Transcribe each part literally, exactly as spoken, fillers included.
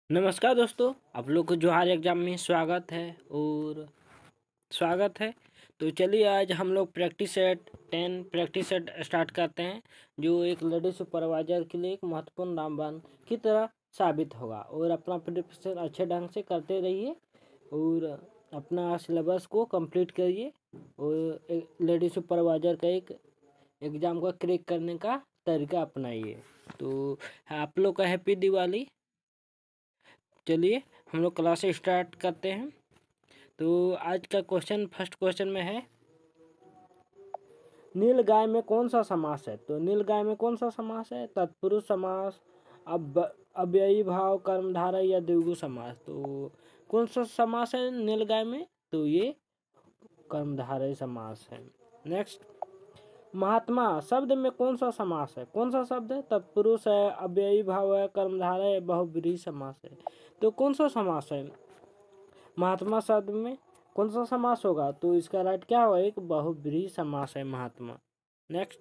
नमस्कार दोस्तों, आप लोग को जोहार एग्जाम में स्वागत है और स्वागत है। तो चलिए आज हम लोग practice set ten practice set start करते हैं, जो एक लेडी सुपरवाइजर के लिए एक महत्वपूर्ण रामबाण की तरह साबित होगा। और अपना प्रिपरेशन अच्छे ढंग से करते रहिए और अपना सिलेबस को कंप्लीट करिए और एक लेडी सुपरवाइजर का एक एग्ज़ाम को क्रैक करने का तरीका अपनाइए। तो आप लोग का हैप्पी दिवाली। चलिए हम लोग क्लास स्टार्ट करते हैं। तो आज का क्वेश्चन फर्स्ट क्वेश्चन में है, नील गाय में कौन सा समास है। तो नील गाय में कौन सा समास है? तत्पुरुष समास, अब अव्ययी भाव, कर्मधारय या द्विगु समास। तो कौन सा समास है नील गाय में? तो ये कर्मधारय समास है। नेक्स्ट, महात्मा शब्द में कौन सा समास है? कौन सा शब्द है? तत्पुरुष है, अव्ययी भाव है, कर्मधारय है, बहुब्रीहि समास है। तो कौन सा समास है महात्मा शब्द में? कौन सा समास होगा? तो इसका राइट क्या होगा? एक बहुब्रीहि समास है महात्मा। नेक्स्ट,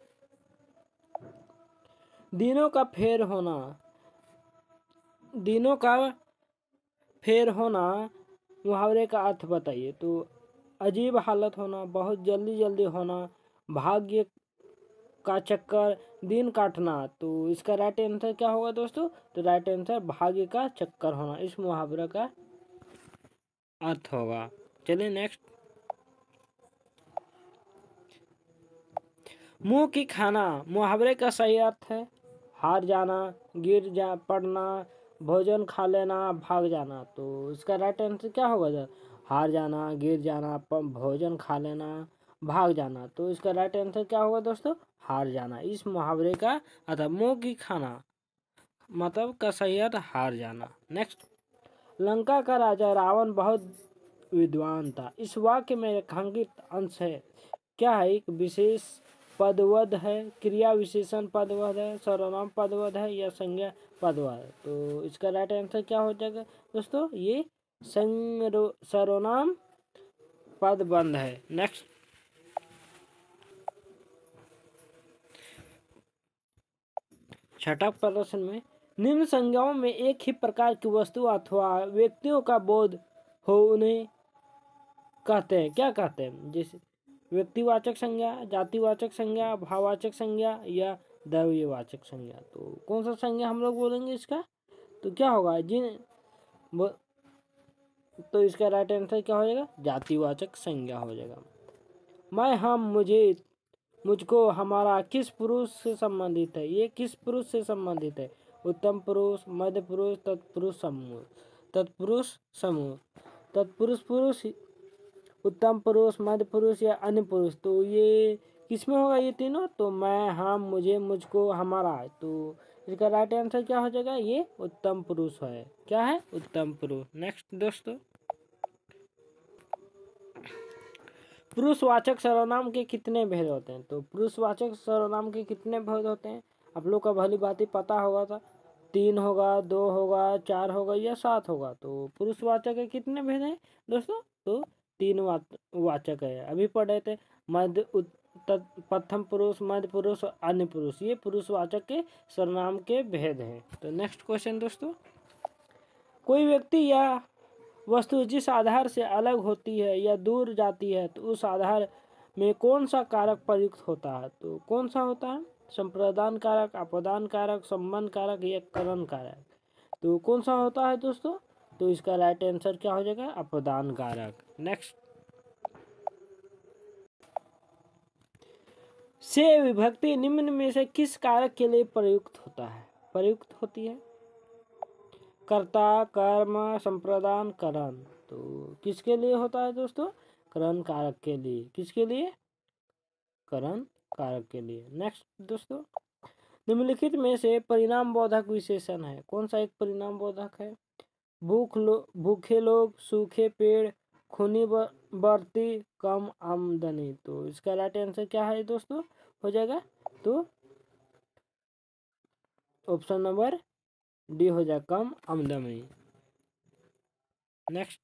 दिनों का फेर होना, दिनों का फेर होना मुहावरे का अर्थ बताइए। तो अजीब हालत होना, बहुत जल्दी जल्दी होना, भाग्य का चक्कर, दिन काटना। तो इसका राइट आंसर क्या होगा दोस्तों? तो राइट आंसर भाग्य का चक्कर होना इस मुहावरे का अर्थ होगा। चलिए नेक्स्ट, मुंह की खाना मुहावरे का सही अर्थ है हार जाना, गिर जा पड़ना, भोजन खा लेना, भाग जाना। तो इसका राइट आंसर क्या होगा? हार जाना, गिर जाना, भोजन खा लेना, भाग जाना। तो इसका राइट आंसर क्या होगा दोस्तों? हार जाना इस मुहावरे का अर्थ। मुंह की खाना मतलब का सही अर्थ हार जाना। नेक्स्ट, लंका का राजा रावण बहुत विद्वान था। इस वाक्य में रेखांकित अंश है क्या है? एक विशेष पदवद है, क्रिया विशेषण पदवद है, सर्वनाम पदवद है या संज्ञा पदवद है। तो इसका राइट आंसर क्या हो जाएगा दोस्तों? ये सर्वनाम पदबंध है। नेक्स्ट, छठा प्रश्न में, निम्न संज्ञाओं में एक ही प्रकार की वस्तु अथवा व्यक्तियों का बोध हो उन्हें कहते हैं क्या कहते हैं? जैसे व्यक्तिवाचक संज्ञा, जातिवाचक संज्ञा, भाववाचक संज्ञा या द्रव्यवाचक संज्ञा। तो कौन सा संज्ञा हम लोग बोलेंगे इसका? तो क्या होगा? जिन तो इसका राइट आंसर क्या हो जाएगा? जातिवाचक संज्ञा हो जाएगा। मैं, हम, मुझे, मुझको, हमारा किस पुरुष से संबंधित है? ये किस पुरुष से संबंधित है? उत्तम पुरुष, मध्य पुरुष, तत्पुरुष समूह। तत्पुरुष समूह, तत्पुरुष पुरुष, उत्तम पुरुष, मध्य पुरुष या अन्य पुरुष। तो ये किसमें होगा ये तीनों? तो मैं, हम, मुझे, मुझको, हमारा। तो इसका राइट आंसर क्या हो जाएगा? ये उत्तम पुरुष है। क्या है? उत्तम पुरुष। नेक्स्ट दोस्तों, पुरुषवाचक सर्वनाम के कितने भेद होते हैं? तो पुरुषवाचक सर्वनाम के कितने भेद होते हैं आप लोग का भली बात ही पता होगा था। तीन होगा, दो होगा, चार होगा या सात होगा। तो पुरुषवाचक के कितने भेद हैं दोस्तों? तो तीन वाचक है। अभी पढ़े थे मध्य, प्रथम पुरुष, मध्य पुरुष और अन्य पुरुष। ये पुरुषवाचक के सर्वनाम के भेद हैं। तो नेक्स्ट क्वेश्चन दोस्तों, कोई व्यक्ति या वस्तु जिस आधार से अलग होती है या दूर जाती है तो उस आधार में कौन सा कारक प्रयुक्त होता है? तो कौन सा होता है? संप्रदान कारक, अपदान कारक, संबंध कारक या करण कारक। तो कौन सा होता है दोस्तों? तो इसका राइट आंसर क्या हो जाएगा? अपदान कारक। नेक्स्ट, से विभक्ति निम्न में से किस कारक के लिए प्रयुक्त होता है प्रयुक्त होती है? कर्ता, कर्म, संप्रदान, करण। तो किसके लिए होता है दोस्तों? करण कारक के लिए। किसके लिए? करण कारक के लिए। नेक्स्ट दोस्तों, निम्नलिखित में से परिणाम बोधक विशेषण है कौन सा? एक परिणाम बोधक है भूख लो भूखे लोग, सूखे पेड़, खूनी बढ़ती, कम आमदनी। तो इसका राइट आंसर क्या है दोस्तों? हो जाएगा तो ऑप्शन नंबर डी हो जाए, कम आमदनी। नेक्स्ट,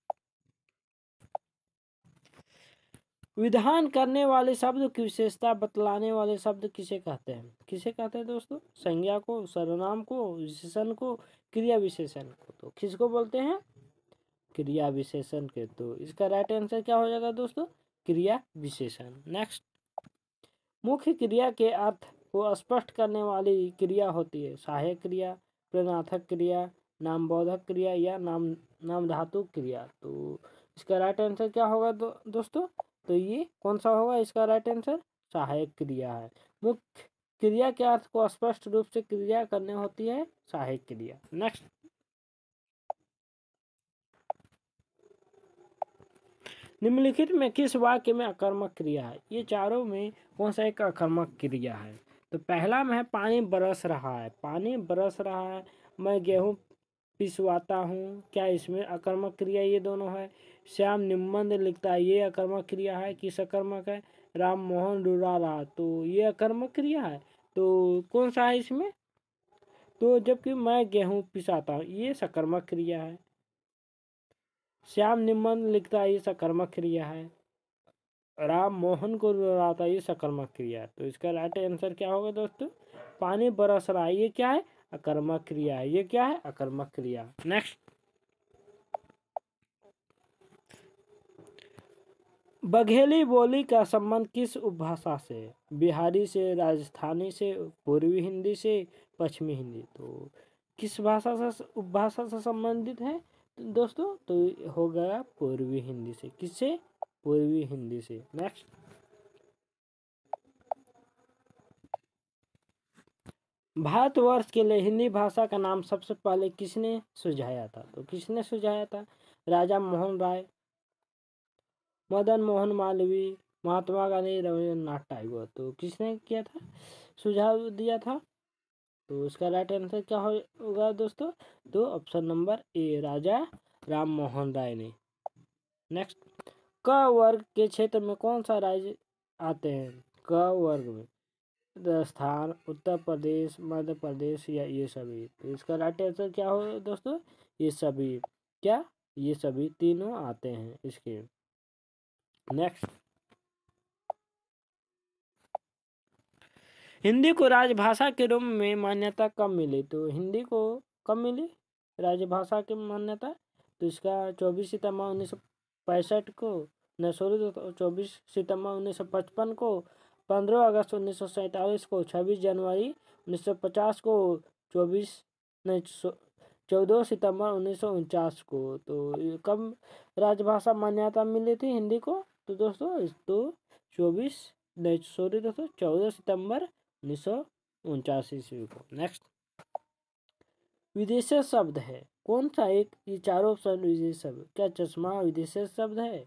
विधान करने वाले शब्द की विशेषता बतलाने वाले शब्द किसे कहते हैं? किसे कहते हैं दोस्तों? संज्ञा को, सर्वनाम को, विशेषण को, क्रिया विशेषण को। तो किसको बोलते हैं? क्रिया विशेषण के। तो इसका राइट आंसर क्या हो जाएगा दोस्तों? क्रिया विशेषण। नेक्स्ट, मुख्य क्रिया के अर्थ को स्पष्ट करने वाली क्रिया होती है सहायक क्रिया, प्रेरणार्थक क्रिया, नामबोधक क्रिया या नाम नाम धातु क्रिया। तो इसका राइट आंसर क्या होगा दो, दोस्तों? तो ये कौन सा होगा इसका राइट आंसर? सहायक क्रिया है। मुख्य क्रिया के अर्थ को स्पष्ट रूप से क्रिया करने होती है सहायक क्रिया। नेक्स्ट, निम्नलिखित में किस वाक्य में अकर्मक क्रिया है? ये चारों में कौन सा एक अकर्मक क्रिया है? तो पहला में है पानी बरस रहा है, पानी बरस रहा है, मैं गेहूं पिसवाता हूँ, क्या इसमें अकर्मक क्रिया ये दोनों है? श्याम निबंध लिखता है, ये अकर्मक क्रिया है कि सकर्मक है? राम मोहन रुला रहा, तो ये अकर्मक क्रिया है। तो कौन सा है इसमें? तो जबकि मैं गेहूं पिसाता हूँ ये सकर्मक क्रिया है। श्याम निबंध लिखता है ये सकर्मक क्रिया है। राम मोहन को रुलाता ये सकर्मक क्रिया है। तो इसका राइट आंसर क्या होगा दोस्तों? पानी बरस रहा है, ये क्या है? अकर्मक क्रिया है। ये क्या है? अकर्मक क्रिया। नेक्स्ट, बघेली बोली का संबंध किस उपभाषा से? बिहारी से, राजस्थानी से, पूर्वी हिंदी से, पश्चिमी हिंदी। तो किस भाषा से उपभाषा से संबंधित है दोस्तों? तो हो गया पूर्वी हिंदी से। किससे? पूर्वी हिंदी से। नेक्स्ट, भारतवर्ष के लिए हिंदी भाषा का नाम सबसे पहले किसने सुझाया था? तो किसने सुझाया था? राजा मोहन राय, मदन मोहन मालवीय, महात्मा गांधी, रविन्द्रनाथ टैगोर। तो किसने किया था, सुझाव दिया था? तो इसका राइट आंसर क्या होगा दोस्तों? तो option number A, Raja Ram Mohan Roy ने। नेक्स्ट, क वर्ग के क्षेत्र में कौन सा राज्य आते हैं? क वर्ग में राजस्थान, उत्तर प्रदेश, मध्य प्रदेश या ये सभी। तो इसका राइट आंसर क्या हो दोस्तों? ये सभी। क्या? ये सभी तीनों आते हैं इसके। नेक्स्ट, हिंदी को राजभाषा के रूप में मान्यता कब मिली? तो हिंदी को कब मिली राजभाषा की मान्यता? तो इसका चौबीस सितंबर उन्नीस सौ पैंसठ को, न सॉरी चौबीस सितंबर उन्नीस सौ पचपन को, पंद्रह अगस्त उन्नीस सौ सैंतालीस को, छब्बीस जनवरी उन्नीस सौ पचास को, चौबीस नहीं चौदह सितंबर उन्नीस सौ उनचास को। तो कब राजभाषा मान्यता मिली थी हिंदी को? तो दोस्तों तो चौबीस नहीं सॉरी दोस्तों चौदह सितंबर उन्नीस सौ उनचास ईस्वी को। नेक्स्ट, विदेशी शब्द है कौन सा एक? ये चारों ऑप्शन विदेशी शब्द। क्या चश्मा विदेशी शब्द है?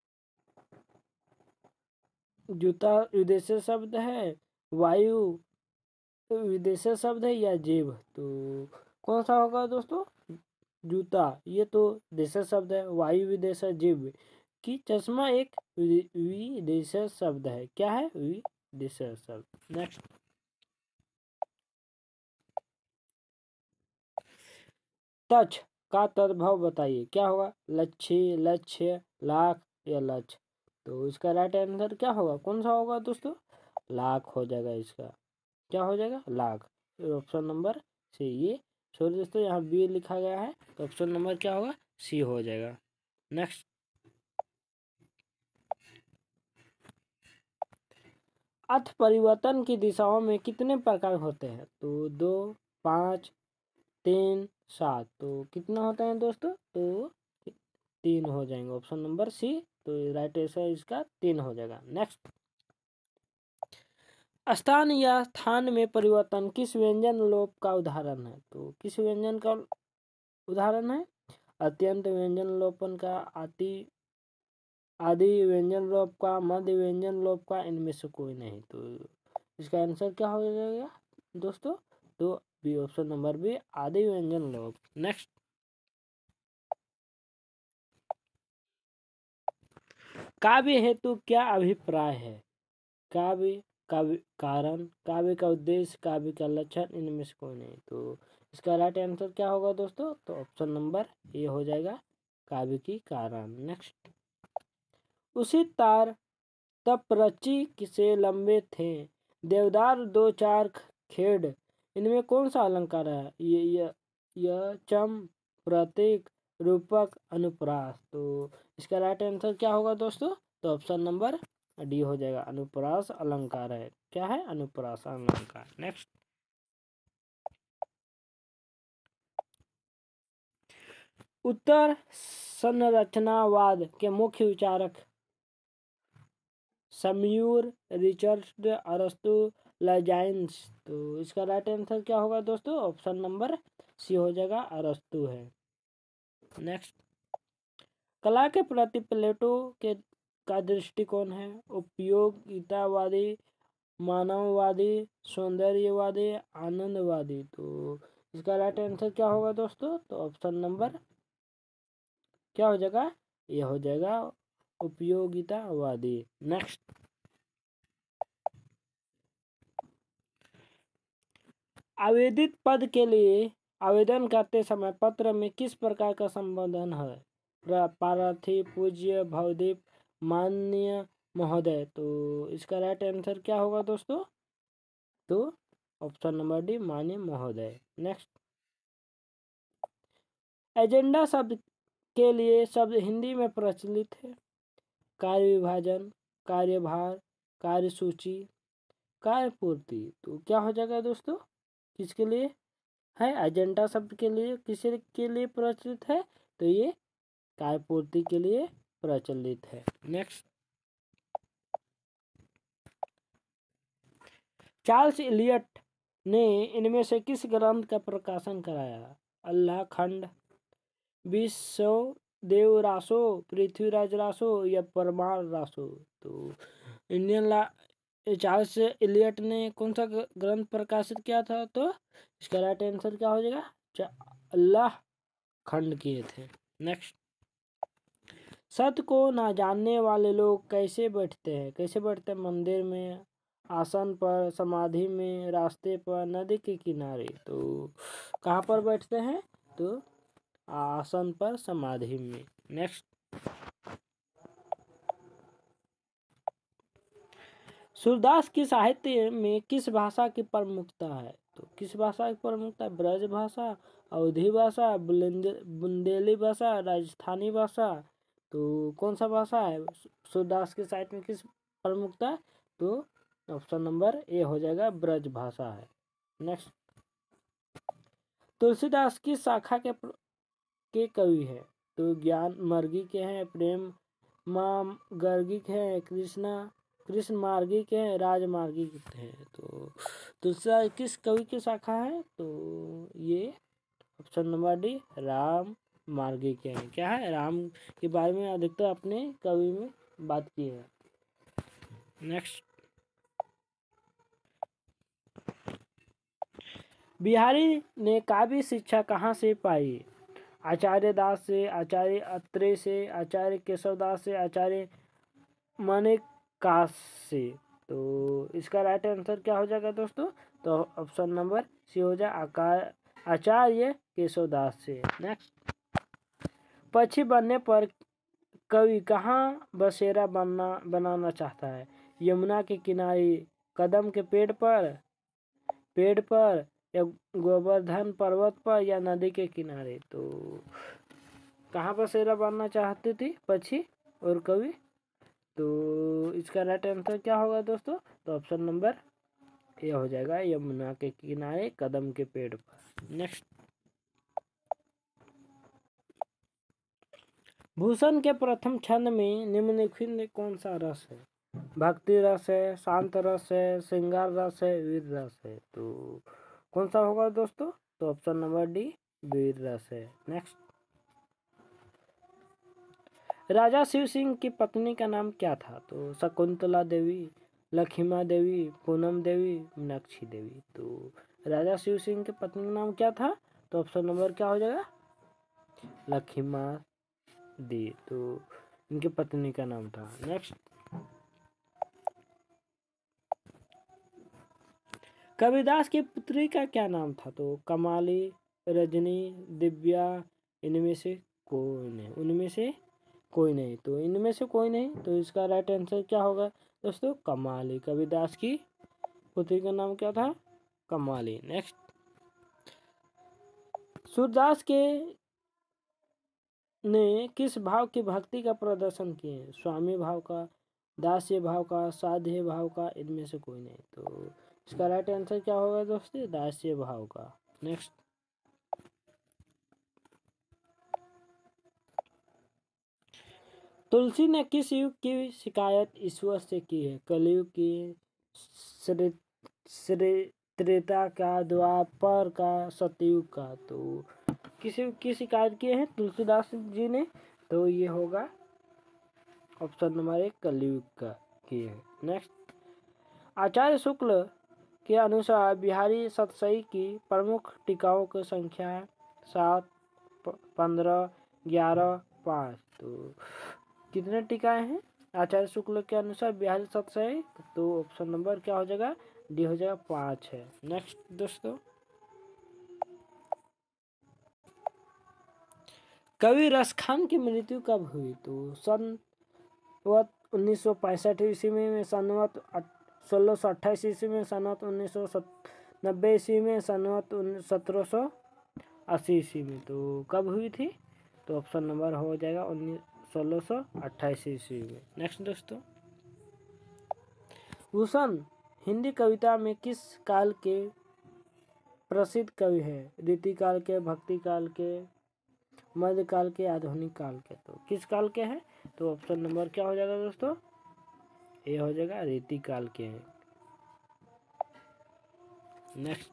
जूता विदेशी शब्द है? वायु विदेशी शब्द है या जीव? तो कौन सा होगा दोस्तों? जूता ये तो देशी शब्द है, वायु विदेशी, जीव की चश्मा एक विदेशी शब्द है। क्या है? विदेशी शब्द। नेक्स्ट, टच का तद्भव बताइए, क्या होगा? लक्ष्य, लक्ष्य, लाख या लक्ष्य। तो इसका राइट आंसर क्या होगा? कौन सा होगा दोस्तों? लाख हो जाएगा इसका। क्या हो जाएगा? लाख। Option number C. ये सॉरी दोस्तों यहाँ बी लिखा गया है, तो ऑप्शन नंबर क्या होगा? सी हो जाएगा। नेक्स्ट, अर्थ परिवर्तन की दिशाओं में कितने प्रकार होते हैं? तो दो, पाँच, तीन, सात। तो कितना होता है दोस्तों? तो तीन हो जाएंगे। Option number C. तो राइट आंसर इसका तीन हो जाएगा। नेक्स्ट, स्थान या स्थान में परिवर्तन किस व्यंजन लोप का उदाहरण है? तो किस व्यंजन का उदाहरण है? अत्यंत व्यंजन लोपन का, आदि आदि व्यंजन लोप का, मध्य व्यंजन लोप का, इनमें से कोई नहीं। तो इसका आंसर क्या हो जाएगा दोस्तों? तो बी, ऑप्शन नंबर बी, आदि व्यंजन लोप। नेक्स्ट, काव्य हेतु क्या अभिप्राय है? काव्य काव्य कारण, काव्य का उद्देश्य, काव्य का लक्षण, इनमें से कोई नहीं। तो इसका राइट आंसर क्या होगा दोस्तों? तो ऑप्शन नंबर ए हो जाएगा, काव्य की कारण। नेक्स्ट, उसी तार तप रची से लंबे थे देवदार दो चार खेड़, इनमें कौन सा अलंकार है? ये यह चम प्रतीक, रूपक, अनुप्रास। तो इसका राइट आंसर क्या होगा दोस्तों? तो ऑप्शन नंबर डी हो जाएगा, अनुप्रास अलंकार है। क्या है? अनुप्रास अलंकार। नेक्स्ट, उत्तर संरचनावाद के मुख्य विचारक सम्यूर, रिचर्ड, अरस्तु, लजाइन्स। तो इसका राइट आंसर क्या होगा दोस्तों? ऑप्शन नंबर सी हो जाएगा, अरस्तु है। नेक्स्ट, कला के प्रति प्लेटो के का दृष्टिकोण है उपयोगितावादी, मानववादी, सौंदर्यवादी, आनंदवादी। तो इसका राइट आंसर क्या होगा दोस्तों? तो ऑप्शन नंबर क्या हो जाएगा? ये हो जाएगा उपयोगितावादी। नेक्स्ट, आवेदित पद के लिए आवेदन करते समय पत्र में किस प्रकार का संबोधन है? पार्थी, पूज्य, भवदीप, माननीय, महोदय। तो इसका राइट आंसर क्या होगा दोस्तों? तो ऑप्शन नंबर डी, माननीय महोदय। नेक्स्ट, एजेंडा शब्द के लिए शब्द हिंदी में प्रचलित है कार्य विभाजन, कार्यभार, कार्यसूची, कार्यपूर्ति। तो क्या हो जाएगा दोस्तों? किसके लिए है? एजेंडा शब्द के लिए किसी के लिए प्रचलित है? तो ये कार्यपूर्ति के लिए प्रचलित है। नेक्स्ट, चार्ल्स इलियट ने इनमें से किस ग्रंथ का प्रकाशन कराया? अल्लाह खंड, विश्व देव रासो, पृथ्वीराज रासो या परमार रासो। तो इंडियन ला चार्ल्स इलियट ने कौन सा ग्रंथ प्रकाशित किया था? तो इसका राइट आंसर क्या हो जाएगा? अल्लाह खंड किए थे। नेक्स्ट, सत्य को ना जानने वाले लोग कैसे बैठते हैं? कैसे बैठते हैं? मंदिर में, आसन पर, समाधि में, रास्ते पर, नदी के किनारे। तो कहाँ पर बैठते हैं? तो आसन पर, समाधि में। नेक्स्ट, सूरदास की साहित्य में किस भाषा की प्रमुखता है? तो किस भाषा की प्रमुखता है? ब्रज भाषा, अवधी भाषा, बुंदेली भाषा, राजस्थानी भाषा। तो कौन सा भाषा है सूरदास के साहित्य में किस प्रमुखता है? तो ऑप्शन नंबर ए हो जाएगा, ब्रज भाषा है। नेक्स्ट, तुलसीदास की शाखा के के कवि है? तो ज्ञान मार्गी के हैं, प्रेम माम गर्गी के हैं, कृष्णा कृष्ण मार्गी के हैं, राजमार्गी के हैं। तो तुलसीदास किस कवि की शाखा है? तो ये ऑप्शन नंबर डी, राम मार्गी के हैं। क्या है? राम के बारे में अधिकतर अपने कवि में बात की है। नेक्स्ट, बिहारी ने काव्य शिक्षा कहाँ से पाई? आचार्य दास से, आचार्य अत्रेय से, आचार्य केशवदास से, आचार्य माणिक्यवास से। तो इसका राइट आंसर क्या हो जाएगा दोस्तों? तो ऑप्शन नंबर सी हो जाए, आचार्य केशवदास से। नेक्स्ट, पक्षी बनने पर कवि कहाँ बसेरा बनना बनाना चाहता है? यमुना के किनारे, कदम के पेड़ पर पेड़ पर या गोवर्धन पर्वत पर या नदी के किनारे। तो कहाँ बसेरा बनना चाहती थी पक्षी और कवि? तो इसका राइट आंसर क्या होगा दोस्तों? तो ऑप्शन नंबर ए हो जाएगा, यमुना के किनारे, कदम के पेड़ पर। नेक्स्ट, भूषण के प्रथम छंद में निम्नलिखित में कौन सा रस है? भक्ति रस है, शांत रस है, श्रृंगार रस है, वीर रस है। तो कौन सा होगा दोस्तों? तो ऑप्शन नंबर डी, वीर रस है। नेक्स्ट, राजा शिव सिंह की पत्नी का नाम क्या था? तो शकुंतला देवी, लखीमा देवी, पूनम देवी, मीनाक्षी देवी। तो राजा शिव सिंह की पत्नी का नाम क्या था? तो ऑप्शन नंबर क्या हो जाएगा? लखीमा दी। तो इनकी पत्नी का नाम था। नेक्स्ट, कबीरदास की पुत्री का क्या नाम था? तो कमाली, रजनी, दिव्या, इनमें से कोई नहीं, उनमें से कोई नहीं। तो इनमें से कोई नहीं। तो इसका राइट आंसर क्या होगा दोस्तों? कमाली। कबीरदास की पुत्री का नाम क्या था? कमाली। नेक्स्ट, सूरदास के ने किस भाव की भक्ति का प्रदर्शन किए? स्वामी भाव का, दास्य भाव का, साध्य भाव का, इनमें से कोई नहीं। तो इसका राइट आंसर क्या होगा दोस्तों? दास्य भाव का। नेक्स्ट, तुलसी ने किस युग की शिकायत ईश्वर से की है? कलयुग की, श्री श्री त्रेता का, द्वापर का, सतयुग का। तो किस युग की शिकायत की है तुलसीदास जी ने? तो ये होगा ऑप्शन नंबर एक, कलयुग का की है। नेक्स्ट, आचार्य शुक्ल के अनुसार बिहारी सतसई की प्रमुख टीकाओं की संख्या है सात, पंद्रह, ग्यारह, पाँच। तो कितने टीकाएं हैं आचार्य शुक्ल के अनुसार बिहारी सतसई? तो ऑप्शन नंबर क्या हो जाएगा? डी हो जाएगा, पाँच है। नेक्स्ट दोस्तों, कवि रसखान की मृत्यु कब हुई? तो सन उन्नीस सौ पैंसठ ईस्वी में, सनवत सोलह सौ अट्ठाईस ईस्वी में, सनवत उन्नीस सौ नब्बे ईस्वी में, सनवत सत्रह सौ अस्सी ईस्वी में। तो कब हुई थी? तो ऑप्शन नंबर हो जाएगा उन्नीस सोलह सौ अट्ठाईस ईस्वी में। नेक्स्ट दोस्तों, भूषण हिंदी कविता में किस काल के प्रसिद्ध कवि है? रीतिकाल के, भक्ति काल के, मध्यकाल के, आधुनिक काल के। तो किस काल के हैं? तो ऑप्शन नंबर क्या हो जाएगा दोस्तों? ये हो जाएगा रीतिकाल के हैं। नेक्स्ट,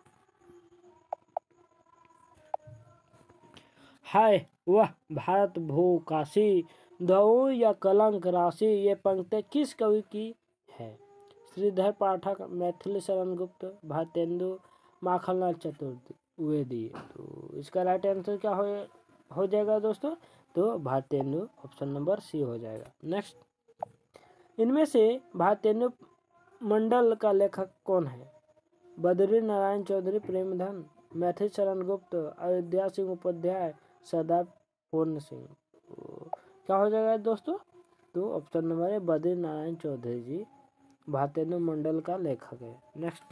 हाय वह भारत भू काशी, दो या कलंक राशि, ये पंक्ति किस कवि की है? श्रीधर पाठक, मैथिली शरण गुप्त, भारतेंदु, माखनलाल चतुर्वेदी। तो इसका राइट आंसर क्या हो हो जाएगा दोस्तों? तो भारतेंदु, ऑप्शन नंबर सी हो जाएगा। नेक्स्ट, इनमें से भारतेंदु मंडल का लेखक कौन है? बद्री नारायण चौधरी प्रेमधन, मैथिली शरण गुप्त, अयोध्या सिंह उपाध्याय, सरदार पूर्ण सिंह। तो क्या हो जाएगा दोस्तों? तो ऑप्शन नंबर है बद्री नारायण चौधरी जी भारतेंदु मंडल का लेखक है। नेक्स्ट,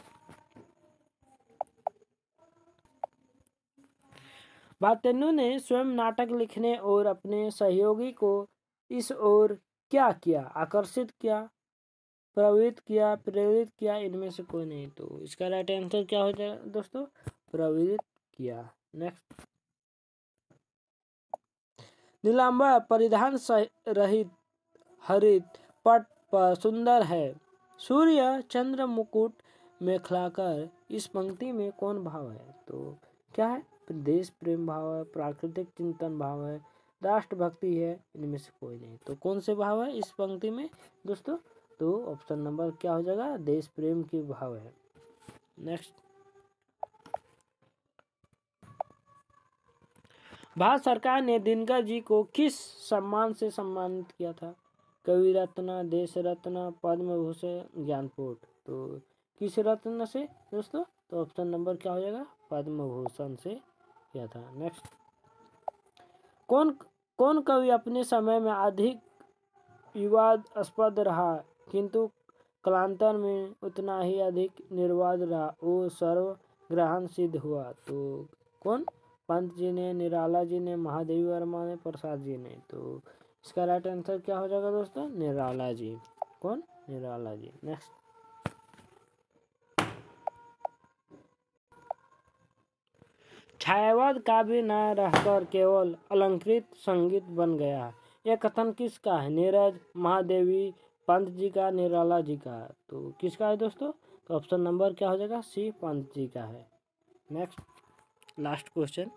भारतेंदु ने स्वयं नाटक लिखने और अपने सहयोगी को इस ओर क्या किया? आकर्षित किया, प्रवृत्त किया, प्रेरित किया, इनमें से कोई नहीं। तो इसका राइट आंसर क्या हो जाएगा दोस्तों? प्रवृत्त किया। नेक्स्ट, नीलांबर परिधान रहित हरित पट पर सुंदर है, सूर्य चंद्र मुकुट में खिलाकर, इस पंक्ति में कौन भाव है? तो क्या है? देश प्रेम भाव है, प्राकृतिक चिंतन भाव है, राष्ट्रभक्ति है, इनमें से कोई नहीं। तो कौन से भाव है इस पंक्ति में दोस्तों? तो ऑप्शन नंबर क्या हो जाएगा? देश प्रेम की भाव है। नेक्स्ट, भारत सरकार ने दिनकर जी को किस सम्मान से सम्मानित किया था? कवि रत्न, देश रत्न, पद्म भूषण, ज्ञानपीठ। तो किस रत्न से दोस्तों? तो ऑप्शन नंबर क्या हो जाएगा? पद्म भूषण से किया था। नेक्स्ट, कौन कौन कवि अपने समय में अधिक विवादास्पद रहा किंतु कालांतर में उतना ही अधिक निर्वाद रहा, वो सर्वग्राहन सिद्ध हुआ? तो कौन? पंत जी ने, निराला जी ने, महादेवी वर्मा ने, प्रसाद जी ने। तो इसका राइट आंसर क्या हो जाएगा दोस्तों? निराला जी। कौन? निराला जी। नेक्स्ट, छायावाद काव्य न रहकर केवल अलंकृत संगीत बन गया, यह कथन किसका है? नीरज, महादेवी, पंत जी का, निराला जी का। तो किसका है दोस्तों? तो ऑप्शन नंबर क्या हो जाएगा? सी, पंत जी का है। नेक्स्ट, लास्ट क्वेश्चन,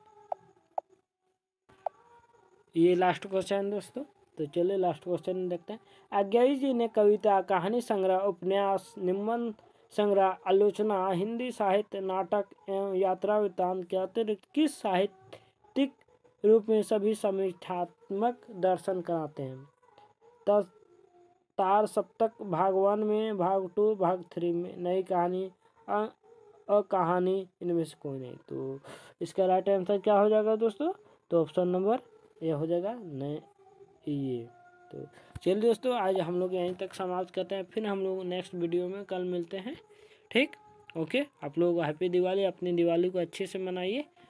ये लास्ट क्वेश्चन दोस्तों। तो चलिए लास्ट क्वेश्चन देखते हैं। आज्ञाई जी ने कविता, कहानी संग्रह, उपन्यास, निबंध संग्रह, आलोचना, हिंदी साहित्य, नाटक एवं यात्रा वृत्तांत के अतिरिक्त किस साहित्यिक रूप में सभी समीक्षात्मक दर्शन कराते हैं? तार सप्तक भाग वन में, भाग टू, भाग थ्री में, नई कहानी, अकहानी, इनमें से कोई नहीं। तो इसका राइट आंसर क्या हो जाएगा दोस्तों? तो ऑप्शन नंबर ये हो जाएगा नहीं, ये। तो चलिए दोस्तों, आज हम लोग यहीं तक समाप्त करते हैं, फिर हम लोग नेक्स्ट वीडियो में कल मिलते हैं। ठीक, ओके। आप लोग हैप्पी दिवाली, अपनी दिवाली को अच्छे से मनाइए।